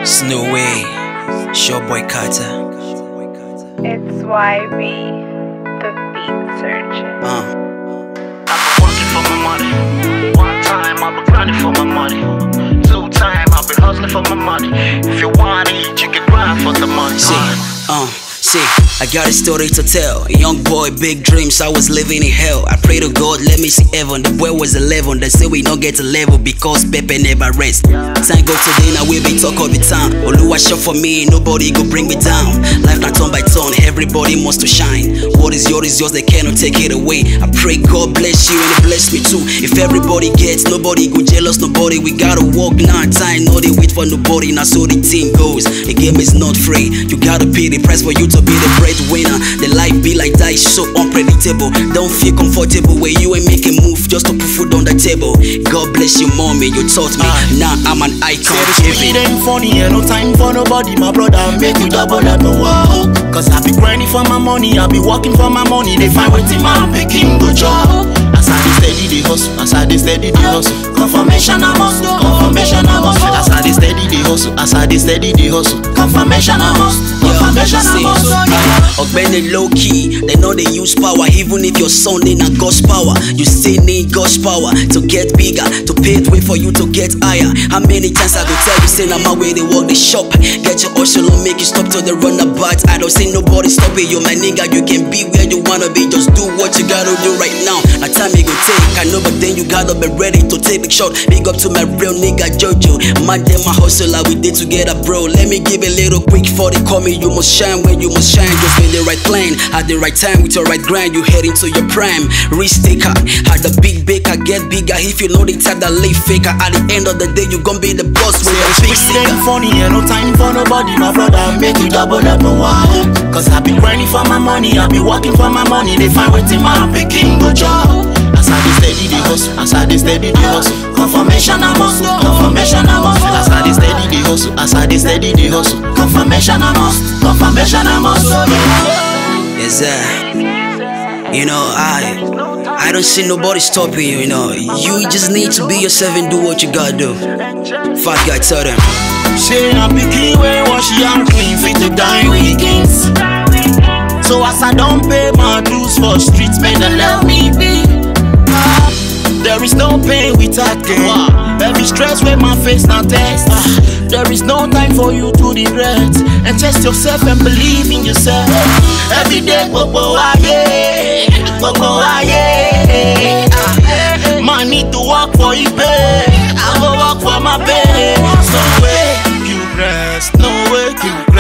Snoway, short boy Carter. It's YB, the beat surgeon. I've been working for my money. One time I've been grinding for my money. Two time I've been hustling for my money. If you want it, you can grind for the money. See, I got a story to tell. A young boy, big dreams, I was living in hell. I pray to God, let me see heaven. The boy was 11, they say we don't get to level because Pepe never rest. Thank God today, now we be talk all the time. Oluwa shot for me, nobody go bring me down. Life not turn by turn, everybody wants to shine. What is yours, they cannot take it away. I pray God bless you and He bless me too. If everybody gets, nobody go jealous, nobody. We gotta walk now, time, no they wait for nobody. Now so the team goes, the game is not free. You gotta pay the price for you to be the breadwinner. The life be like that, is so unpredictable. Don't feel comfortable where you ain't making move just to put food on the table. God bless you, mommy, you taught me. Now I'm an icon. It ain't funny, ain't no time for nobody, my brother. Make you double up and walk. Cause I be grinding for my money, I be working for my money. They find waiting, man, picking good job. As I dey steady the hustle, as I dey steady the hustle. Confirmation I must, confirmation I must. As I dey steady the hustle, as I dey steady the hustle. Confirmation I must, confirmation I must. Ogbeni low key, they know they use power. Even if your son ain't not God's power, you still need God's power to get bigger, to pave way for you to get higher. How many times I go tell you, say I'm my way they walk the shop. Get your hustle on, make you stop to the runabout. I don't see nobody stopping you, my nigga. You can be where you wanna be, just do what you gotta do right now. Now time you go take, I know, but then you gotta be ready to take the shot. Big up to my real nigga Jojo, man, them my hustler, we did together, bro. Let me give a little quick for the call me. You must shine when you must shine. Just in the right plan, at the right time with your right grind, you head into your prime. Risk taker, had the big baker, get bigger. If you know the type that live faker, at the end of the day, you gon' be the boss with your big sticker. It ain't funny, ain't no time for nobody, my brother. Make you double up and walk. Cause I be grinding for my money, I be working for my money. They find waiting, man, picking good job. As I dey steady the hustle, as I dey steady the hustle. Confirmation I must, confirmation I must. As I dey steady the hustle, as I dey steady the hustle. Confirmation I must, confirmation I must. Yes, sir. You know, I don't see nobody stopping you, you know. You just need to be yourself and do what you gotta do. Fat guy, tell them. Say I'm picking where wash and clean, fit to die weekends. So as I don't pay my dues for streets, man, they let me be. There is no pain without gain. Every stress with my face not test. There is no time for you to regret. And test yourself and believe in yourself. Every day, man need to work for his pay. I go work for my pay. Snoway, Q-krest, Snoway, Q-krest.